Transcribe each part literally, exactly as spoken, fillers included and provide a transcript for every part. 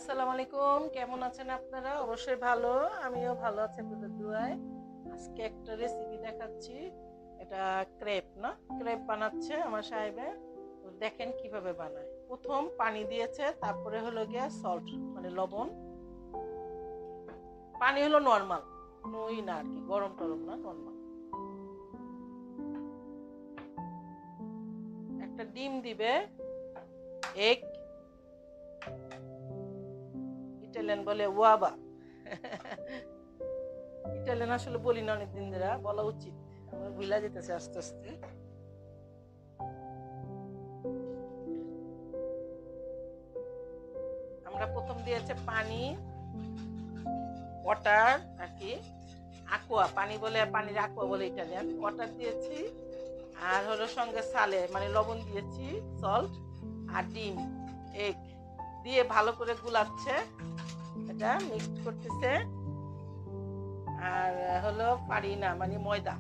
আসসালামু আলাইকুম, কেমন আছেন আপনারা? অবশ্যই ভালো, আমিও ভালো আছি আপনাদের দোয়ায়। আজকে একটা রেসিপি দেখাচ্ছি। এটা ক্রেপ না ক্রেপ বানাচ্ছে আমার সাহেবে। তো দেখেন কিভাবে বানায়। প্রথম পানি দিয়েছে, তারপরে হলো গিয়া সল্ট মানে লবণ। পানি হলো নর্মাল, নই না আর কি, গরম টরম না, নর্মাল। একটা ডিম দিবে, এগ, ইটালিয়ান বলে ওয়াবা। ইটালিয়ান আসলে বলি না অনেকদিন ধরে, বলা উচিত, আমার ভুলা যেতেছে আস্তে আস্তে। আমরা প্রথম দিয়েছে পানি, ওয়াটার আর কি, aqua পানি বলে, পানির aqua বলে ইটালিয়ান, ওয়াটার দিয়েছি। আর হলো সঙ্গে সালে মানে লবণ দিয়েছি, সল্ট, আর ডিম, এগ দিয়ে ভালো করে গুলাচ্ছে, এটা মিক্সড করতেছে। আর হলো ফারিনা মানে ময়দা,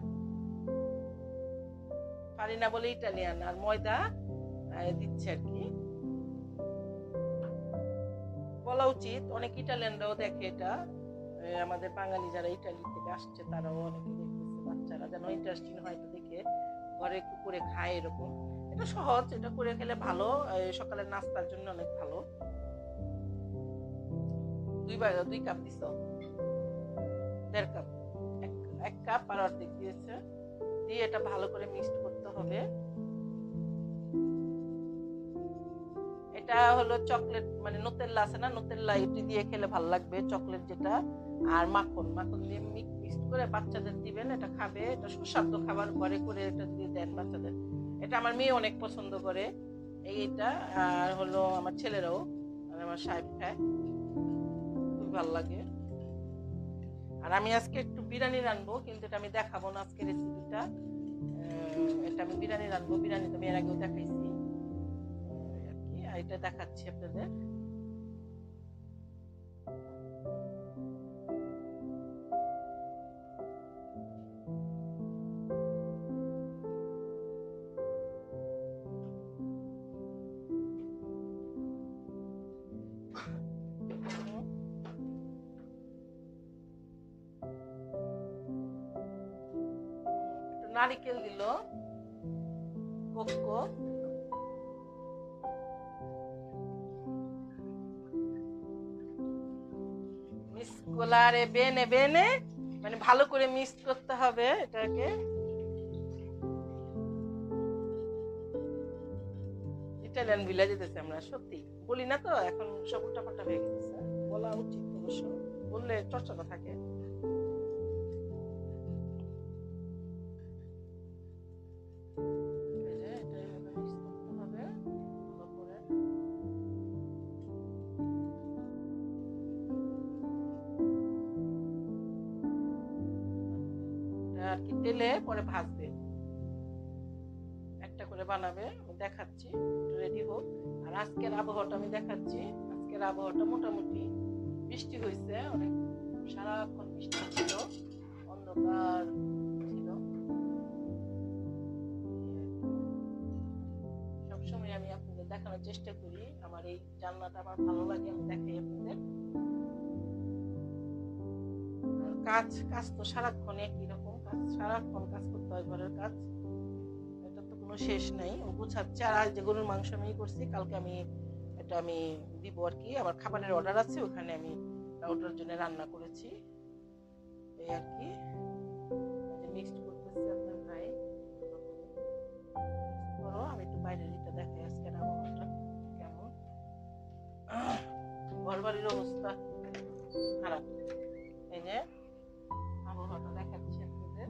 ফারিনা বলে ইটালিয়ান, আর ময়দা দিচ্ছে আর কি, বলা উচিত। অনেক ইটালিয়ানরাও দেখে এটা, আমাদের বাঙালি যারা ইটালি থেকে আসছে তারাও অনেকে দেখতেছে, বাচ্চারা যেন ইন্টারেস্টিং হয় এটা দেখে ঘরে একটু করে খায় এরকম। এটা সহজ, এটা করে খেলে ভালো, সকালের নাস্তার জন্য অনেক ভালো। দুই বার দুই কাপ দিছ, দেড় কাপ, এক কাপ আর অর্ধেক দিয়েছে। দিয়ে এটা ভালো করে মিক্সড করতে হবে। এটা হলো চকলেট মানে নোতেল্লা আছে না, নোতেল্লা এটি দিয়ে খেলে ভালো লাগবে, চকলেট যেটা। আর মাখন, মাখন দিয়ে মিক্সড করে বাচ্চাদের দিবেন, এটা খাবে। এটা সুস্বাদু খাবার, ঘরে করে এটা দিয়ে দেন বাচ্চাদের। এটা আমার মেয়ে অনেক পছন্দ করে এইটা, আর হলো আমার ছেলেরাও, আর আমার সাহেব খায়, খুব ভালো লাগে। আর আমি আজকে একটু বিরিয়ানি রানবো, কিন্তু এটা আমি দেখাবো না আজকে রেসিপিটা। এটা আমি বিরিয়ানি রানবো, বিরিয়ানি তো আমি এর আগেও দেখাইছি আর কি, আর এটা দেখাচ্ছি আপনাদের। নারিকেল দিল, কোকো, মিক্সলারে বেনে বেনে মানে ভালো করে মিক্স করতে হবে এটাকে। ইটালিয়ান ভিলা যেতেছে, আমরা সত্যি বলি না তো এখন, সব উল্টাপাল্টা হয়ে গেছে, বলা উচিত অবশ্য, বললে চর্চাটা থাকে। আর কি তেলে পরে ভাজবে, একটা করে বানাবে, আমি দেখাচ্ছি, রেডি হোক। আর আজকের আবহাওয়াটা আমি দেখাচ্ছি। আজকের আবহাওয়াটা মোটামুটি বৃষ্টি হয়েছে, অনেক সারাক্ষণ বৃষ্টি ছিল, অন্ধকার ছিল। সবসময় আমি আপনাদের দেখানোর চেষ্টা করি, আমার এই জানলাটা আমার ভালো লাগে, আমি দেখাই আপনাদের। কাজ কাজ তো সারাক্ষণ একই রকম কাজ, সারাক্ষণ কাজ করতে হয়, ঘরের কাজ, এটা তো কোনো শেষ নাই। ও গুছাচ্ছে। আর যে গরুর মাংস আমি করছি কালকে, আমি এটা আমি দিব আর কি, আমার খাবারের অর্ডার আছে, ওখানে আমি ওটার জন্য রান্না করেছি এই আর কি। মিক্সড করতেছি আপনার ভাই, করো, আমি একটু বাইরের এটা দেখাই আজকের আবহাওয়াটা কেমন। ঘর বাড়ির অবস্থা খারাপ, এই যে আবহাওয়াটা দেখাচ্ছি আপনাদের।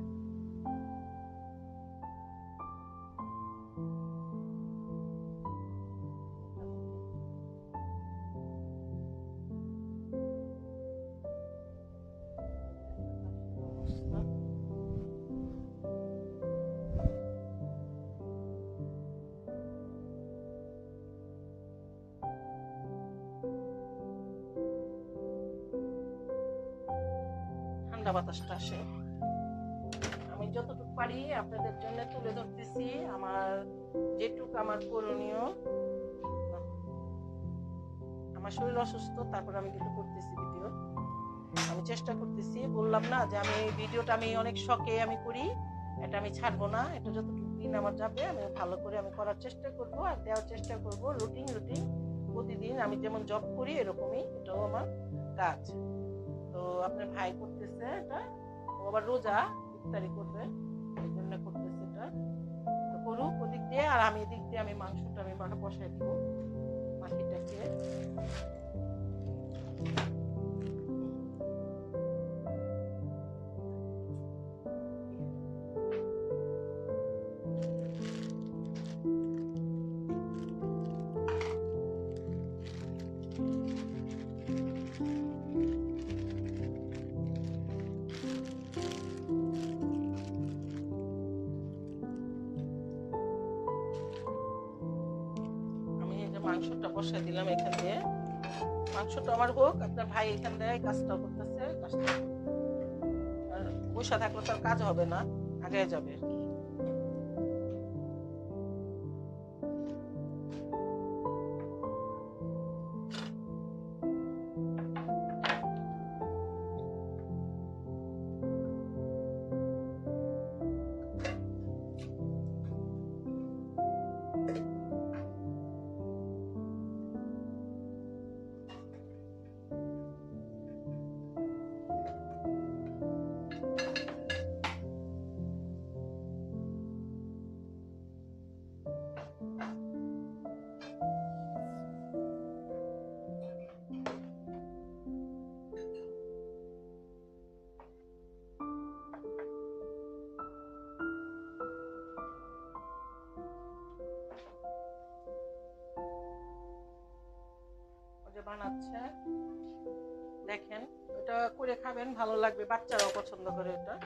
ঠান্ডা বাতাসটা আসে, আমি যতটুকু পারি আপনাদের জন্য তুলে ধরতেছি, আমার যেটুকু আমার করণীয়, আমার শরীর অসুস্থ, তারপর আমি কিন্তু করতেছি ভিডিও। আমি চেষ্টা করতেছি, বললাম না যে আমি এই ভিডিওটা আমি অনেক শখে আমি করি, এটা আমি ছাড়বো না। এটা যতটুকু দিন আমার যাবে আমি ভালো করে আমি করার চেষ্টা করব আর দেওয়ার চেষ্টা করব। রুটিন রুটিন প্রতিদিন আমি যেমন জব করি এরকমই এটাও আমার কাজ। তো আপনার ভাই করতেছে এটা, ও আবার রোজা ইফতারি করবে, এই জন্য করতেছে এটা। তো করুক ওদিক দিয়ে, আর আমি এদিক দিয়ে আমি মাংসটা আমি মানে বসাই দিব মাখিটাকে। মাংসটা বসাই দিলাম এখান দিয়ে, মাংসটা আমার হোক, আপনার ভাই এখান দিয়ে কাজটা করতেছে। কাজটা আর বসে থাকলে তো আর কাজ হবে না, আগে যাবে আর কি। বানাচ্ছে দেখেন, এটা করে খাবেন, ভালো লাগবে, বাচ্চারাও পছন্দ করে এটা।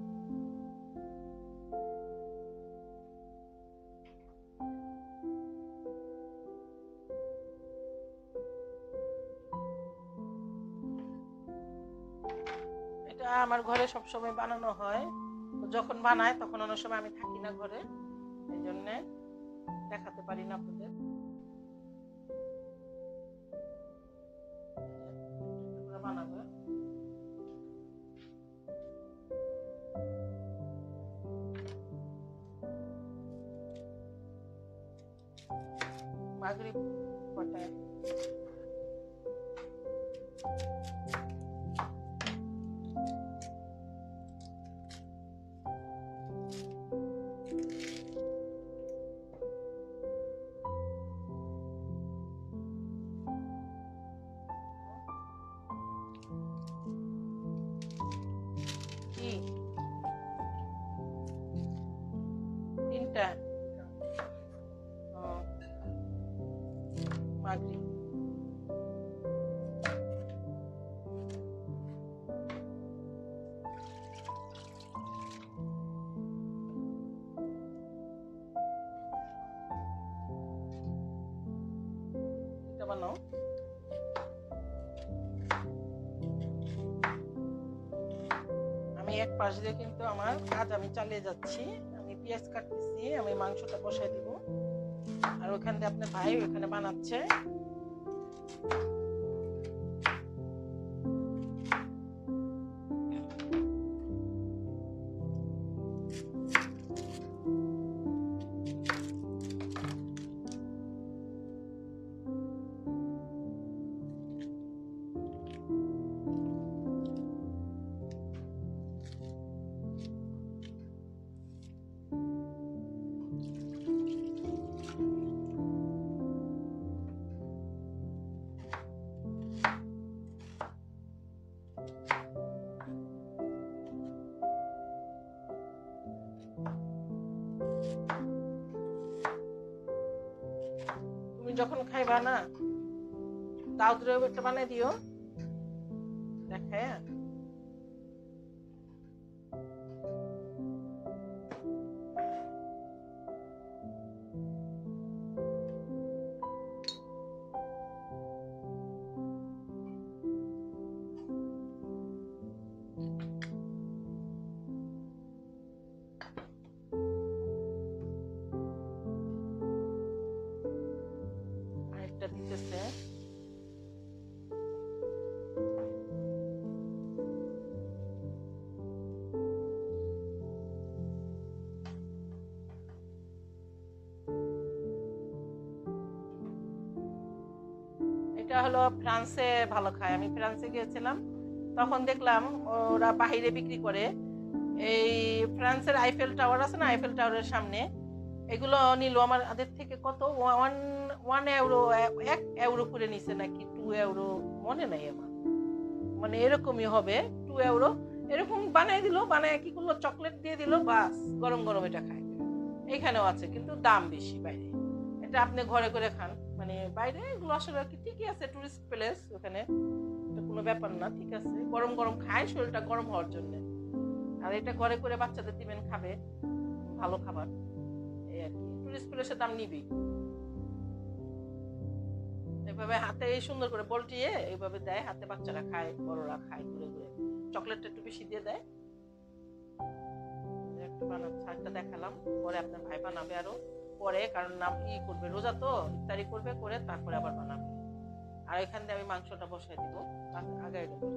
এটা আমার ঘরে সবসময় বানানো হয়, যখন বানায় তখন অনেক সময় আমি থাকি না ঘরে, এই জন্য দেখাতে পারি না আপনাদের। বানাবো মাগরিব কটায় তিনটা মাগরিব। এটা বানাও। আমি এক পাশ দিয়ে কিন্তু আমার কাজ আমি চালিয়ে যাচ্ছি, আমি পেঁয়াজ কাটতেছি, আমি মাংসটা বসাই দিব, আর ওখান দিয়ে আপনার ভাই ওখানে বানাচ্ছে। তুমি যখন খাইবা না দাউদরেও একটা বানাই দিও, দেখায়। আরেকটা দিতেছে। এটা হলো ফ্রান্সে ভালো খায়। আমি ফ্রান্সে গিয়েছিলাম, তখন দেখলাম ওরা বাহিরে বিক্রি করে। এই ফ্রান্সের আইফেল টাওয়ার আছে না, আইফেল টাওয়ারের সামনে এগুলো নিল আমাদের থেকে কত, ওয়ান ওয়ান ইউরো, এক ইউরো করে নিছে নাকি টু ইউরো, মনে নাই আমার, মানে এরকমই হবে, টু ইউরো এরকম বানিয়ে দিল। বানায় কি করলো, চকলেট দিয়ে দিল, বাস গরম গরম এটা খায়। এখানেও আছে কিন্তু দাম বেশি বাইরে। এটা আপনি ঘরে করে খান, মানে বাইরে এগুলো আসলে কি ঠিকই আছে, টুরিস্ট প্লেস, ওখানে এটা কোনো ব্যাপার না, ঠিক আছে, গরম গরম খায় শরীরটা গরম হওয়ার জন্য। আর এটা ঘরে করে বাচ্চাদের দিবেন, খাবে, ভালো খাবার। এই আর কি, টুরিস্ট প্লেসের দাম নিবি। এভাবে হাতে এই সুন্দর করে বলটিয়ে এইভাবে দেয়, হাতে বাচ্চারা খায়, বড়রা খায়, ঘুরে ঘুরে চকলেটটা একটু বেশি দিয়ে দেয়। একটু বানাচ্ছে, একটা দেখালাম, পরে আপনার ভাই বানাবে আরো পরে, কারণ নাম ই করবে, রোজা তো ইফতারি করবে, করে তারপরে আবার বানাবে। আর এখান দিয়ে আমি মাংসটা বসাই দিব, আগে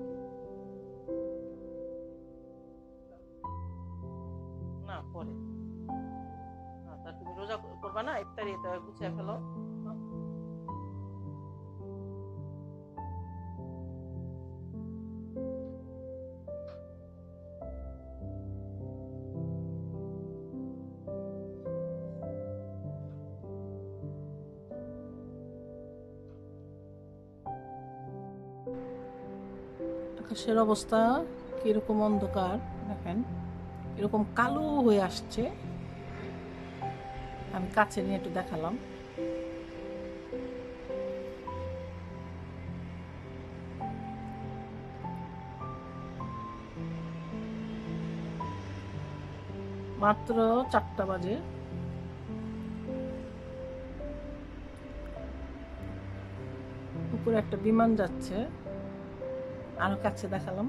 না পরে। তা তুমি রোজা করবা না, ইফতারি এটা গুছিয়ে ফেলো। আকাশের অবস্থা কিরকম অন্ধকার দেখেন, এরকম কালো হয়ে আসছে। আমি কাছে নিয়ে একটু দেখালাম। মাত্র চারটা বাজে। উপরে একটা বিমান যাচ্ছে, আরো কাছে দেখালাম।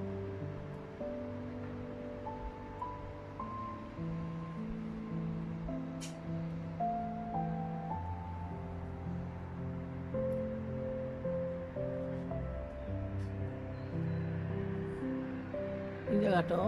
এই জায়গাটাও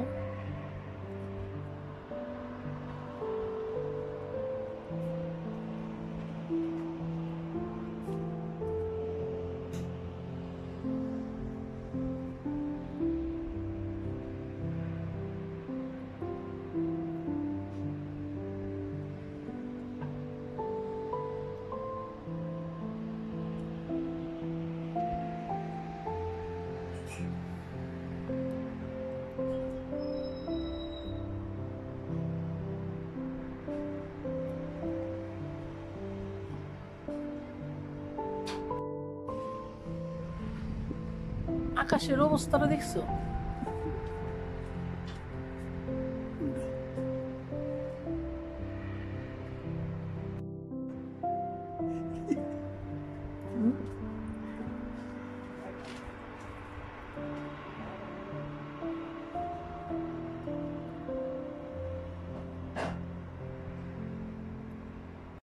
আকাশের অবস্থাটা দেখছো?